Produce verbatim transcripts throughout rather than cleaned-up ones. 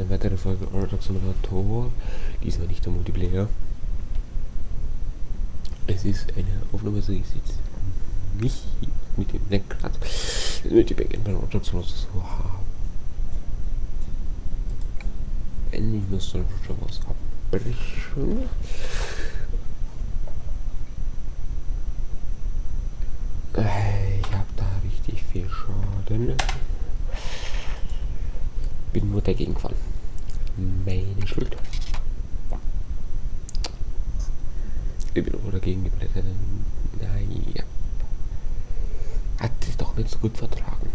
eine weitere Folge Euro Simulator. Diesmal nicht der Multiplayer. Es ist eine Aufnahme, so ich sitze nicht mit dem Lenkrad, mit dem Backend beim Euro Simulator so haben. Wenn ich muss dann schon was abbrechen. Ich habe da richtig viel Schaden. Bin nur dagegen gefahren. Meine Schuld. Ich bin auch dagegen geblättert. Naja. Hat es doch nicht so gut vertragen.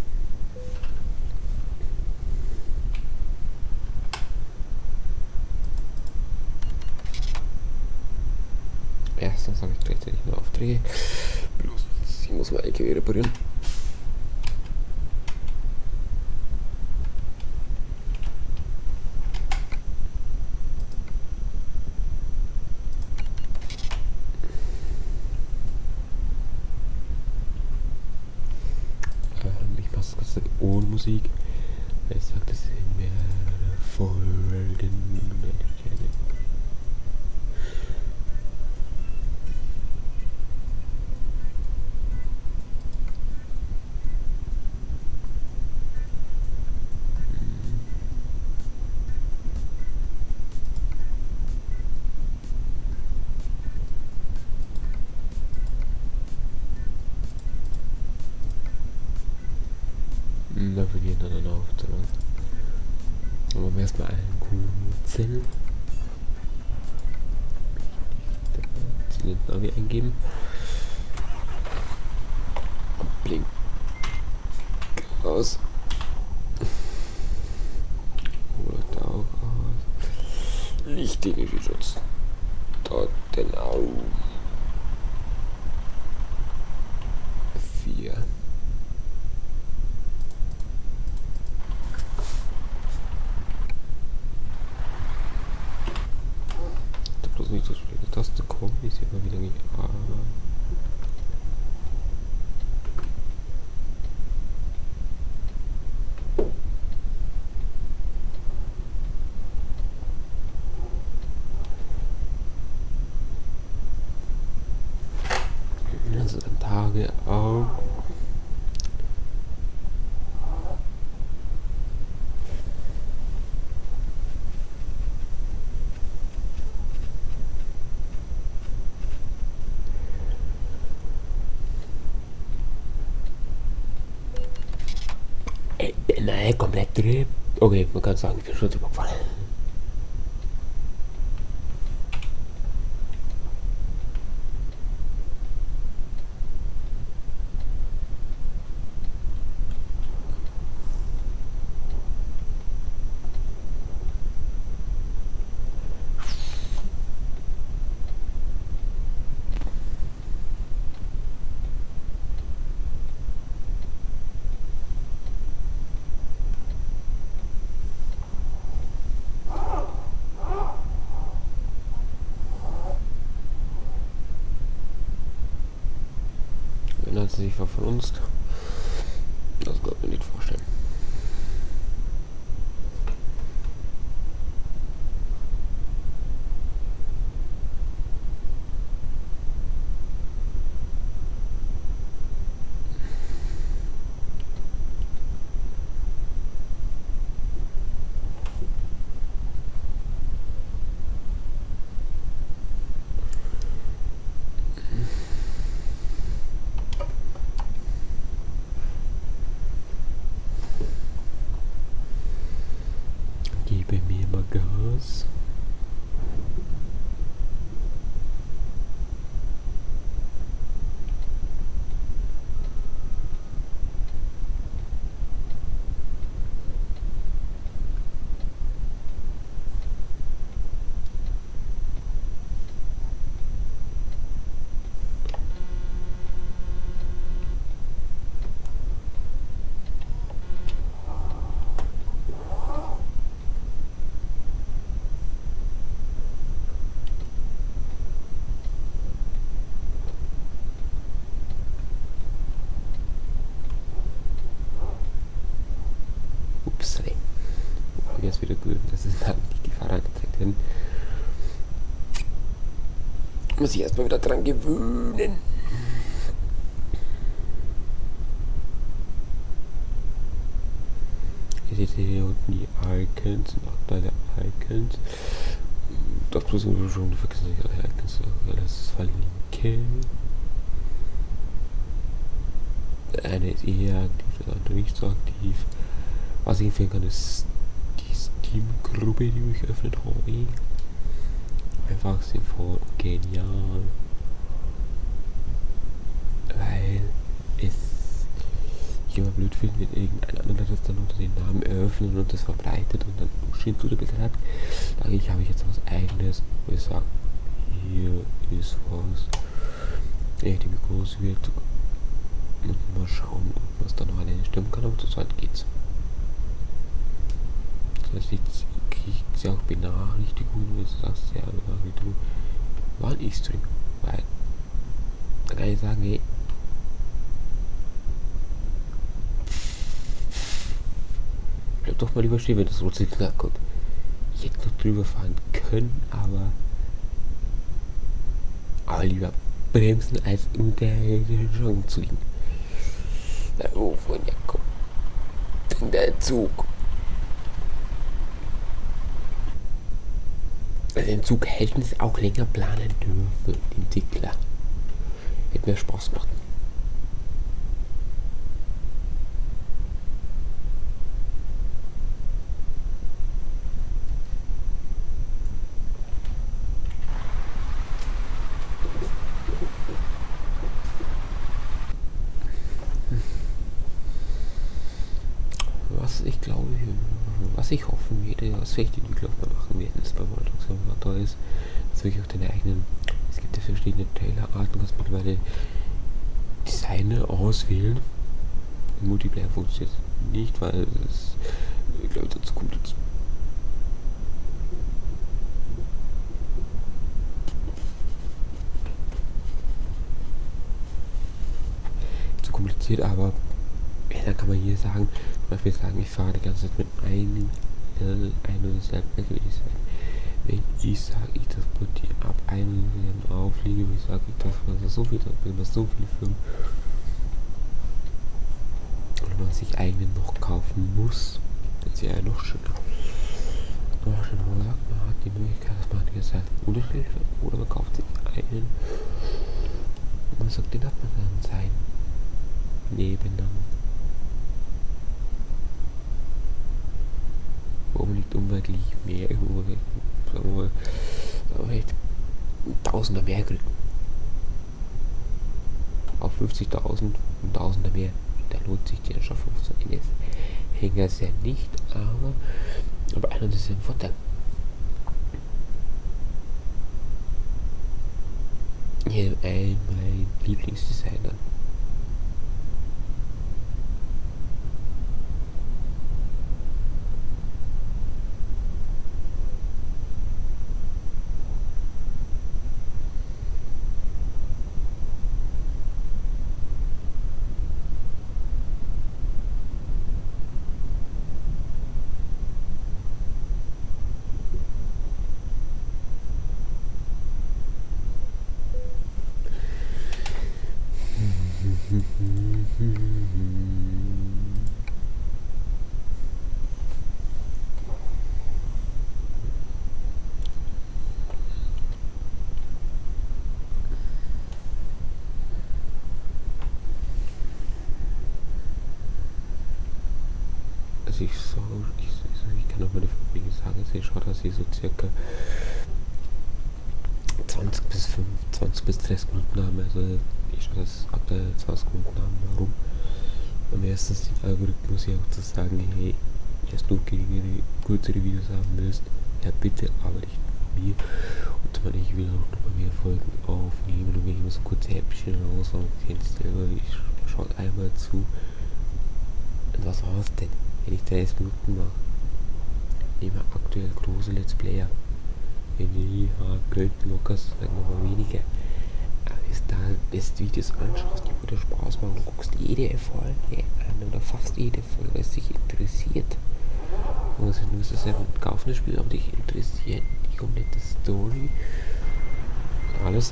Erstens habe ich gleichzeitig nur Aufträge. Bloß, ich muss mal L K W reparieren. Ich mache das Ganze ohne Musik. Ich sage das in mehreren Folgen. Da verlieren dann einen Auftrag. Aber wir erstmal einen kurzen den Navi eingeben. Blink aus. Oder da auch aus. Lichtdinge-Schutz. Dort den Augen. Vier. Nicht so schwierige Taste kommen, ich sehe mal wieder nicht. Ah. Also dann Tage auch. Nein, komplett drin. Okay, man kann sagen, ich bin schon drüber gefallen. Wenn sie sich von uns, das kann ich mir nicht vorstellen. wäre es wieder gewöhnt, dass es halt nicht die Fahrer angezeigt werden. Muss ich erstmal wieder dran gewöhnen. Ihr seht hier unten die Icons, sind auch beide Icons. Das bloß schon vergessen, die Icons, alles verlinken. Der eine ist eher aktiv, der andere nicht so aktiv. Was ich empfehlen kann, ist die Steam-Gruppe, die ich öffnet habe. Einfach sinnvoll und genial. Weil es ich immer blöd finde, wenn irgendein anderer das dann unter den Namen eröffnet und das verbreitet und dann Schindluder betreibt. Dadurch habe ich jetzt was Eigenes, wo ich sage, hier ist was, echt irgendwie groß wird. Und mal schauen, ob man es dann noch alleine stimmen kann, aber zurzeit geht's. Das heißt, jetzt kriegt sie auch Benachrichtigungen, wenn du sagst, ja, Benachrichtigung, wann ich stream. Weil, da kann ich sagen, hey, bleib doch mal lieber stehen, wenn das rote Signal kommt. Ich hätte noch drüber fahren können, aber, aber lieber bremsen, als unter den Schrank zu liegen. Na, wovon ja kommt denn der Zug? Also den Zug hätten sie auch länger planen dürfen, die Entwickler. Hätte mir Spaß gemacht. Was ich glaube, was ich hoffen werde, was vielleicht die Entwickler auch mal machen werden, ist beim World Simulator ist, dass wirklich auch deine eigenen, es gibt ja verschiedene Trailerarten, du kannst mittlerweile Designer auswählen. Im Multiplayer funktioniert es nicht, weil es, ich glaube, dazu kommt jetzt zu kompliziert, aber ja, dann kann man hier sagen, zum Beispiel sagen, ich fahre die ganze Zeit mit einem ein und deshalb würde ich sagen, wenn ich sage, ich transportiere ab einem aufliege, wie sage ich, dass man so viel, wenn man so viel Firmen und man sich eigenen noch kaufen muss, dann ist ja noch schöner. Aber schon mal gesagt, man hat die Möglichkeit, dass man jetzt halt unterschiedlich oder man kauft sich einen und man sagt, den hat man dann sein Nebennamen. Warum liegt unweigerlich mehr irgendwo, sagen wir mal, sagen wir vielleicht ein Tausender mehr kriegt. Auf fünfzigtausend ein Tausender mehr. Da lohnt sich die Anschaffung so eines Hängers ja nicht, aber, aber einer ist ja ein Vorteil. Hier ein mein Lieblingsdesigner. Also ich so, ich, ich kann auch meine Familie sagen, sie schaut, dass sie so circa zwanzig bis fünfundzwanzig, zwanzig bis dreißig Minuten haben, also ich schaue das ab der zwanzig Minuten haben, warum? Am ersten den Algorithmus hier auch zu sagen, hey, dass du geringere, kürzere Videos haben willst, ja bitte arbeite ich mit mir und man, ich will auch noch mal mehr Folgen aufnehmen und wenn ich immer so kurze Häppchen raus und kennst selber, ich schaue einmal zu und was war es denn, wenn ich dreißig Minuten mache? Nehme aktuell große Let's Player. Wenn die ja, könnten locker, sagen wir mal weniger. Aber wenn du da jetzt Videos anschaust, die würde Spaß machen, du guckst jede Folge an oder fast jede Folge, was dich interessiert. Also du musst es ja kaufen, das Spiel, aber dich interessiert die komplette Story. Alles.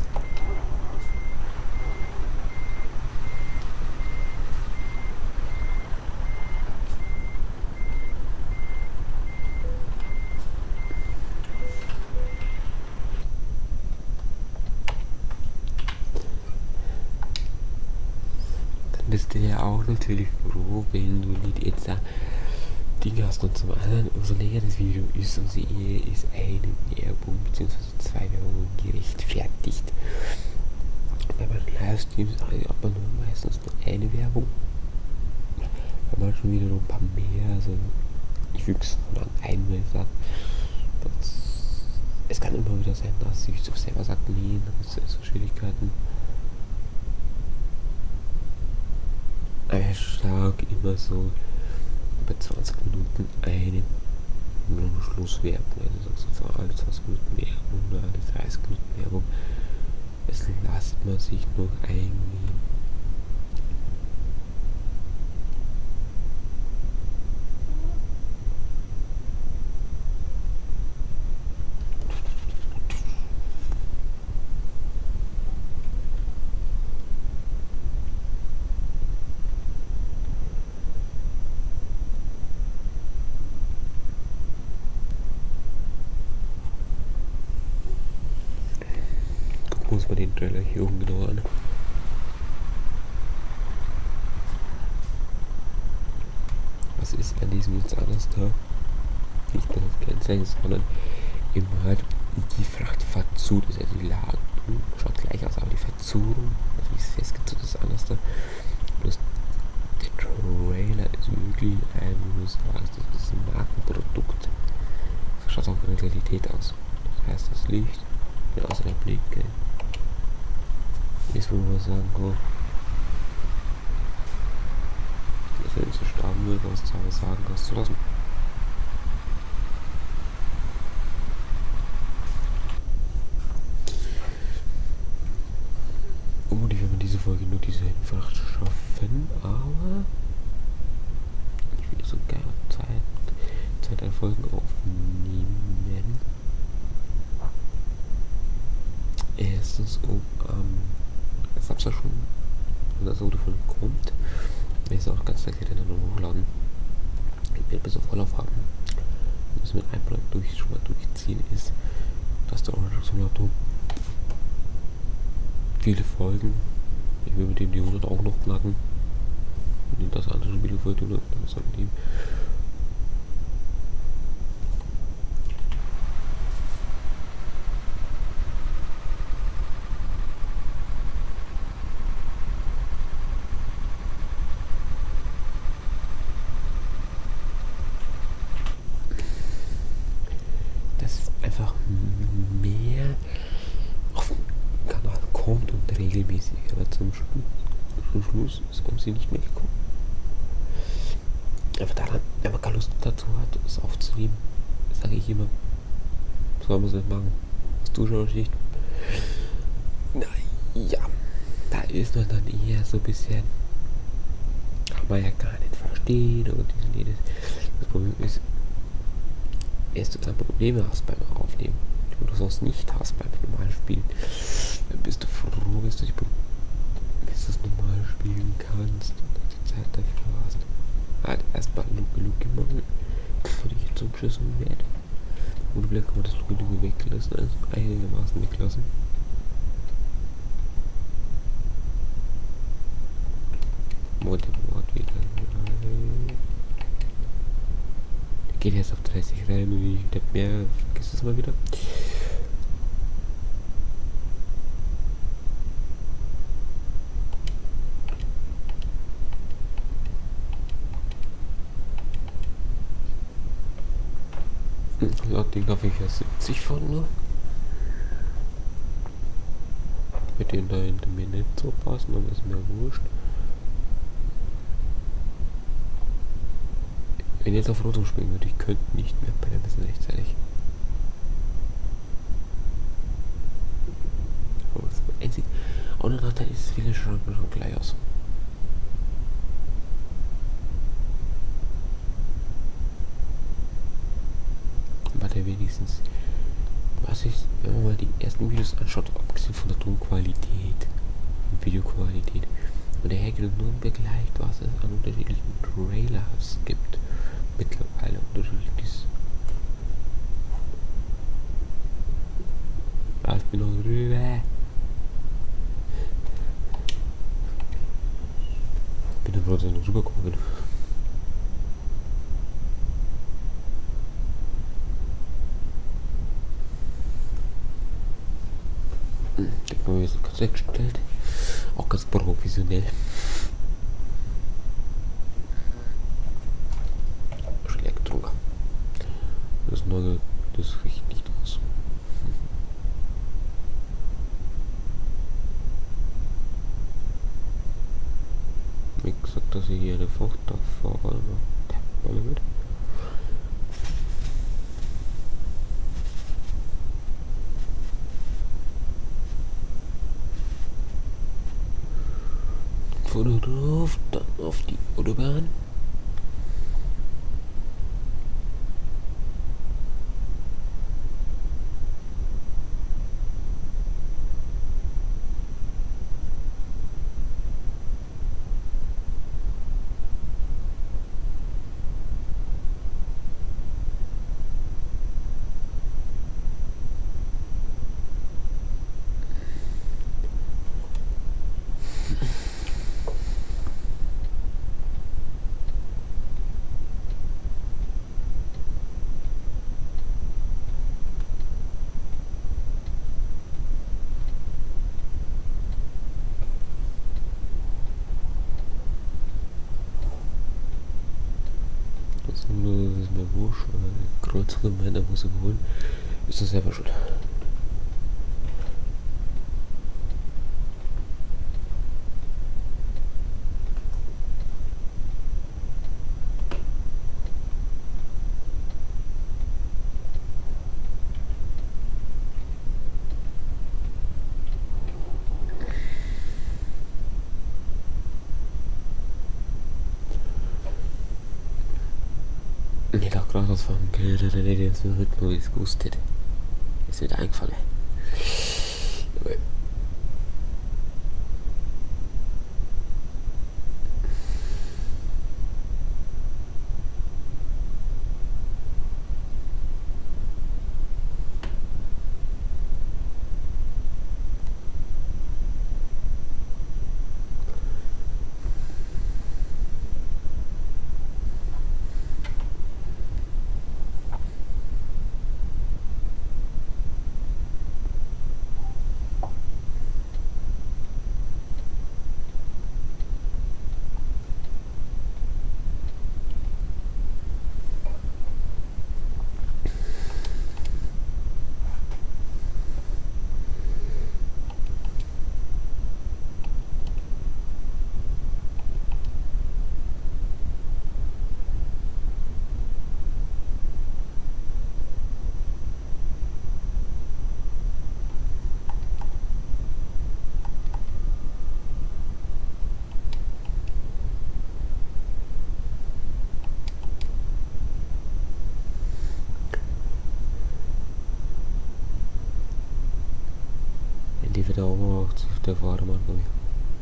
Dann bist du ja auch natürlich froh, wenn du nicht jetzt da Dinge hast, und zum anderen, umso länger das Video ist, umso eher ist eine Werbung bzw. zwei Werbungen gerechtfertigt. Bei meinen Livestreams hat man nur meistens nur eine Werbung. Bei manchen wieder noch ein paar mehr, also ich füge es dann einmal ab. Es kann immer wieder sein, dass ich selber sage, nee, das ist so Schwierigkeiten. Aber ich schlage immer so bei zwanzig Minuten eine Schlusswerbung, also so alle zwanzig Minuten Werbung oder alle dreißig Minuten Werbung. Es lässt man sich noch eingehen. Muss man den Trailer hier oben genau an. Was ist an diesem jetzt anders da? Nicht nur das Kennzeichen, sondern eben halt die Frachtverzug, das ist also die Ladung, schaut gleich aus, aber die Verzurung, also wie es festgezurrt ist, anders da. Bloß der Trailer ist wirklich ein, wie du sagst, das ist ein Markenprodukt. So schaut es auch in der Realität aus. Das heißt, das Licht, genauso der Blick, gell. Jetzt, wo man sagen kann, dass er nicht so sterben will, was zu sagen kannst zu lassen. Oh, die werden diese Folge nur diese Fracht schaffen, aber ich will so geil Zeit, Zeit Folgen aufnehmen. Erstens um am ähm, Samstag schon, wenn das Auto von kommt, werde ich es auch ganz gleich hintereinander hochladen. Ich werde bis auf Vorlauf haben. Wir müssen mit einem Projekt durch, schon mal durchziehen, ist, dass der Euro-Simulator viele Folgen, ich will mit dem die hundert auch noch knacken, und das andere Spiel für die hundert, dann ist mit ihm. Einfach mehr auf den Kanal kommt und regelmäßig, aber zum Schluss, zum Schluss ist um sie nicht mehr gekommen. Einfach daran, wenn man keine Lust dazu hat, es aufzunehmen, sage ich immer, soll man es nicht machen. Das Zuschauerschicht, naja, da ist man dann eher so ein bisschen, kann man ja gar nicht verstehen und dies und jenes. Das Problem ist, erst du dann Probleme hast beim Aufnehmen und du sonst nicht hast beim normalen Spielen, dann bist du froh, dass du dich bis du es normal spielen kannst und die Zeit dafür hast. Halt erstmal Luke Luke machen, bevor ich jetzt umgeschossen werde. Und vielleicht kann man das Luke Luke weglassen, also einigermaßen weglassen. Wort im Wort wieder. Geht jetzt auf dreißig rein und ich glaube mehr, vergiss es mal wieder. Laut den darf ich ja siebzig von nur. Mit denen da hinter mir nicht so passen, aber ist mir wurscht. Wenn ich jetzt auf Rot umspringen würde, ich könnte nicht mehr bremsen rechtzeitig. Aber das einzige. Ohne Nachteil ist viele Schranken schon gleich aus. er wenigstens, was ich, wenn man mal die ersten Videos anschaut, abgesehen von der Tonqualität und Videoqualität, und der hergeht und nur begleicht, was es an unterschiedlichen Trailers gibt. Mittlerweile unterschiedliches. Ja, ich bin noch rüber. Ich bin da bloß noch rübergekommen. Ich habe mir jetzt ganz weggestellt. Auch ganz professionell. Elektro. Das neue, das riecht nicht aus. Wie gesagt, dass ich hier eine Frucht da fahre. Balle mit. Von drauf, dann auf die Autobahn. Das ist mir wurscht, weil größere Männer muss ich holen, ist das selber schuld. Ich dachte gerade, das war ein Gerät, der jetzt nur Rhythmus ist gustet. Ist wieder eingefallen. Okay. Die wird auch auf der Vordermann, glaube ich.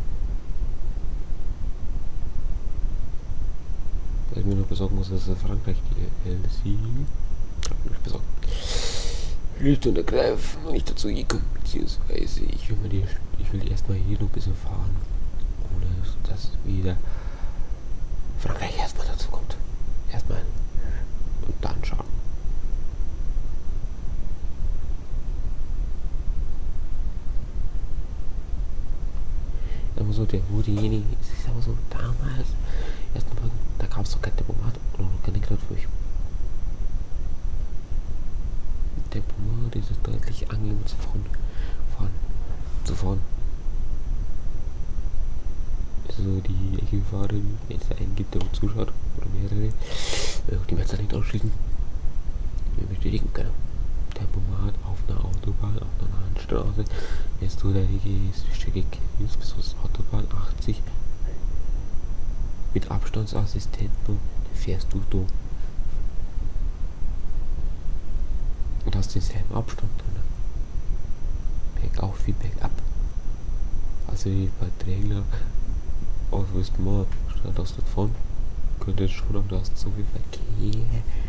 Was ich mir noch besorgen muss, ist Frankreich die L C. Hab mich besorgt. Schlicht und ergreifend nicht dazu gekommen, beziehungsweise ich will, mir die, ich will die erstmal hier noch ein bisschen fahren, ohne dass wieder Frankreich erstmal dazu kommt. Erstmal und dann schauen. Aber so der wo diejenige, ich sag mal so, damals, erstmal, da gab es doch kein Tempomat oder noch keine Gradfurcht. Tempomat ist es deutlich angenehmer zu fahren, fahren, zu fahren. Also die Echo-Fahrer, wenn es einen gibt, der zuschaut, oder mehrere, die werden es nicht ausschließen, wir bestätigen können. Tempomat auf einer Autobahn, auf einer Landstraße, jetzt du deine Strecke kennst, bis zur Autobahn achtzig mit Abstandsassistenten, fährst du da. denselben Abstand drin. Bergauf wie bergab. Also wie bei Drängler. Aber wo ist mal, statt aus der Front, könnte schon, aber da ist so viel Verkehr.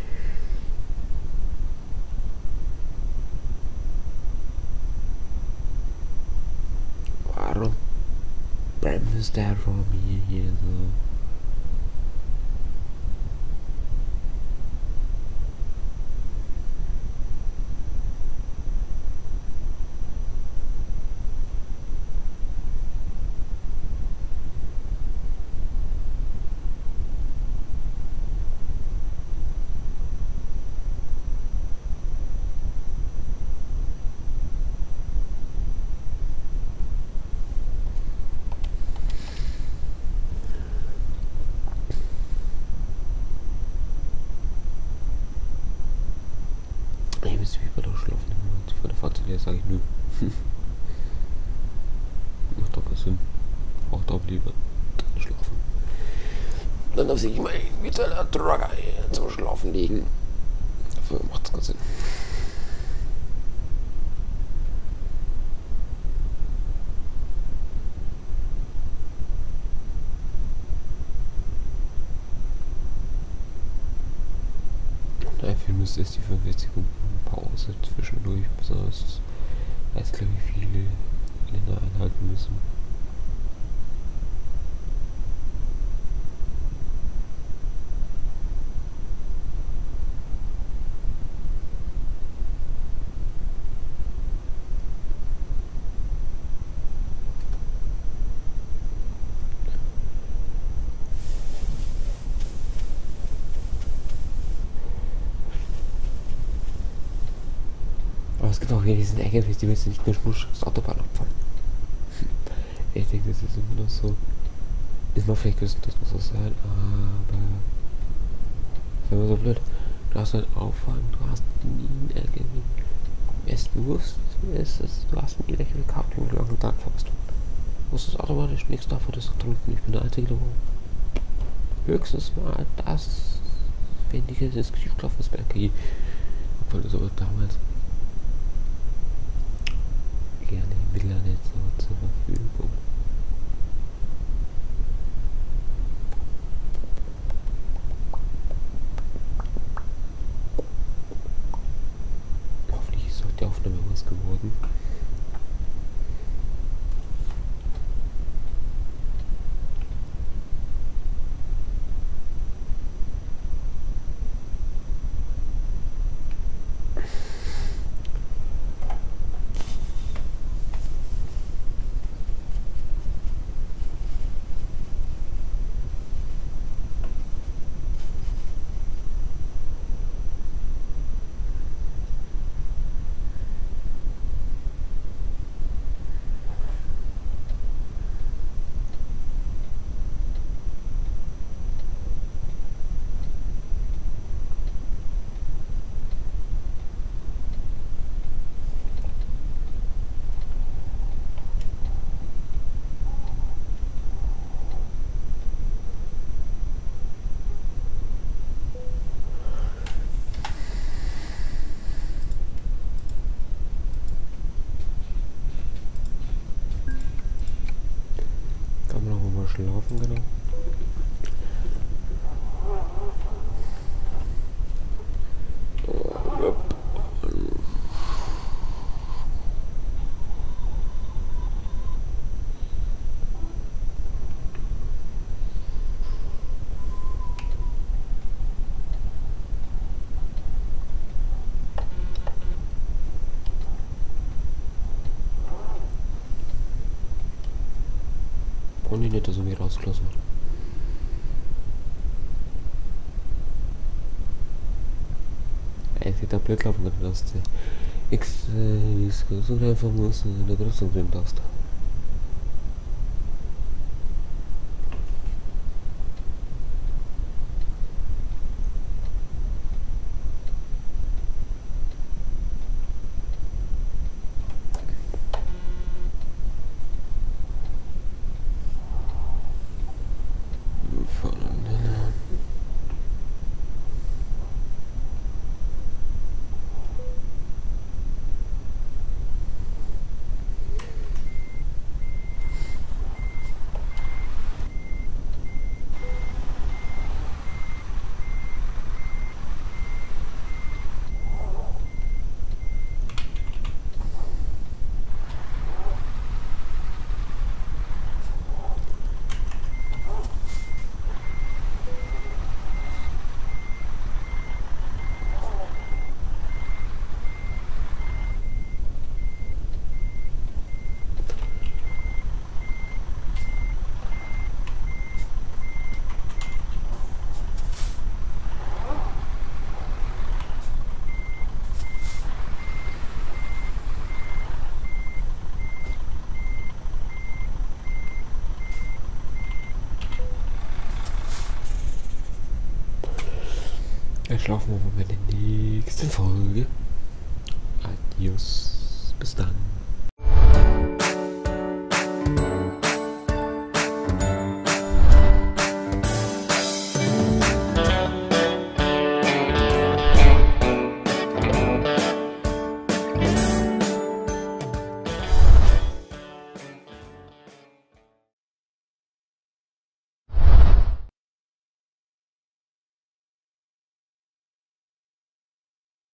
Warum bremst der von mir hier so? Ich müsste wie bei der schlafen. Von der Fahrt her sage ich nö. Macht doch keinen Sinn. Braucht auch lieber dann schlafen. Dann darf sich mein vitaler Drugger zum Schlafen legen. Dafür macht es keinen Sinn. Dafür müsste es die fünfundvierzig Sekunden Pause zwischendurch, besonders als glaube ich viele Länder einhalten müssen. Aber es gibt auch hier diesen Ecke-Fest, die willst du nicht mehr schmutzig Autobahn abfahren. Ich denke, das ist immer noch so. Ist mal vielleicht das muss so sein, aber das ist immer so blöd. Du hast halt Aufwand, du hast nie einen L K W. Am besten Wurst ist es, du hast einen L K W gehabt, wie lange einen Tag fährst du. Muss das automatisch nichts davon, das getrunken. Ich bin der Einzige, der höchstens mal das, wenn die das Geschichtslaufen ist bei L K W. Obwohl das aber damals gerne im Mittel nicht so zur Verfügung. Hoffentlich ist auch die Aufnahme was geworden. Schlafen, genau. Und die nicht, dass er mir rausgelassen wird. Es geht da blöd laufen, wenn du das X so einfach muss in der Größe drin hast. verschlafen wir bei der nächsten Folge. Adios. Bis dann.